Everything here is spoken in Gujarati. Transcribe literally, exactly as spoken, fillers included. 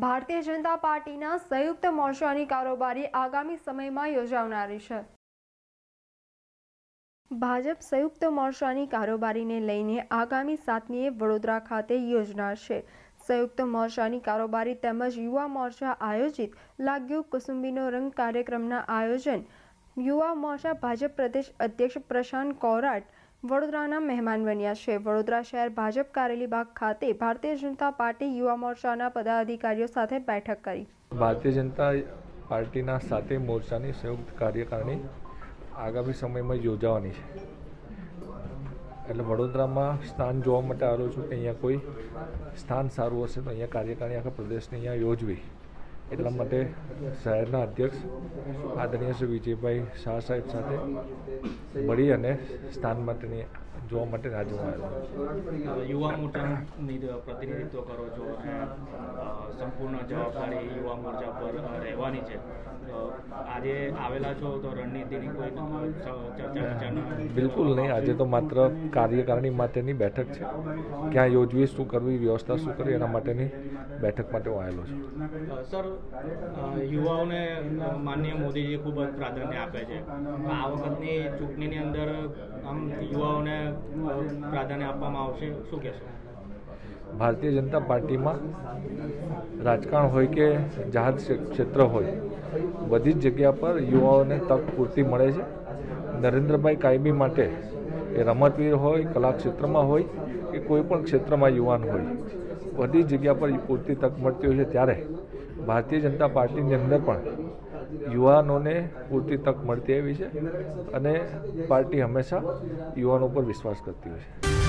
ભારતીય જનતા પાર્ટીના સંયુક્ત મોરચાની કારોબારી આગામી સમયમાં યોજાનારી છે। ભાજપ સંયુક્ત મોરચાની કારોબારીને લઈને આગામી સાતમીએ વડોદરા ખાતે યોજનાર છે। સંયુક્ત મોરચાની કારોબારી તેમજ યુવા મોરચા આયોજિત લાગ્યો કુસુંબીનો રંગ કાર્યક્રમના આયોજન યુવા મોરચા ભાજપ પ્રદેશ અધ્યક્ષ પ્રશાંત કોરાટ વડોદરાના મહેમાન બન્યા છે। વડોદરા શહેર ભાજપ કારેલીબાગ ખાતે ભારતીય જનતા પાર્ટી યુવા મોરચાના પદાધિકારીઓ સાથે બેઠક કરી। ભારતીય જનતા પાર્ટીના સાતે મોરચાની સંયુક્ત કાર્યકારિણી આગામી સમયમાં યોજાવાની છે। એટલે વડોદરામાં સ્થાન જોવા માટે આવ્યો છું કે અહીંયા કોઈ સ્થાન સારું હશે તો અહીંયા કાર્યકારિણી આખા પ્રદેશને અહીંયા યોજવી। એટલા માટે શહેરના અધ્યક્ષ આદરણીય શ્રી વિજયભાઈ શાહ સાહેબ સાથે મળી અને સ્થાન માટેની જોવા માટે આજે આવ્યો। યુવા મોરચાનું પ્રતિનિધિત્વ કરો છો અને સંપૂર્ણ જવાબદારી યુવા મોરચા પર રહેવાની છે। આજે આવેલા છો તો રણનીતિની કોઈ ચર્ચા? બિલકુલ નહીં, આજે તો માત્ર કાર્યકારિણી માટેની બેઠક છે। ક્યાં યોજવી, શું કરવી, વ્યવસ્થા શું કરવી એના માટેની બેઠક માટે હું આવેલો છું। સર, યુવાઓને માનનીય મોદીજી ખૂબ જ પ્રાધાન્ય આપે છે। આ વખતની ચૂંટણીની અંદર આમ યુવાઓને પ્રાધાન્ય આપવામાં આવશે, શું કહેશો? ભારતીય જનતા પાર્ટીમાં રાજકારણ હોય કે જાહેર ક્ષેત્ર હોય, બધી જ જગ્યા પર યુવાઓને તક પૂરતી મળે છે। નરેન્દ્રભાઈ કાયમી માટે એ રમતવીર હોય, કલા ક્ષેત્રમાં હોય કે કોઈ પણ ક્ષેત્રમાં યુવાન હોય, બધી જગ્યા પર પૂરતી તક મળતી હોય છે। ત્યારે ભારતીય જનતા પાર્ટીની અંદર પણ યુવાનોને પૂરતી તક મળતી આવી છે અને પાર્ટી હંમેશા યુવાનો પર વિશ્વાસ કરતી હોય છે।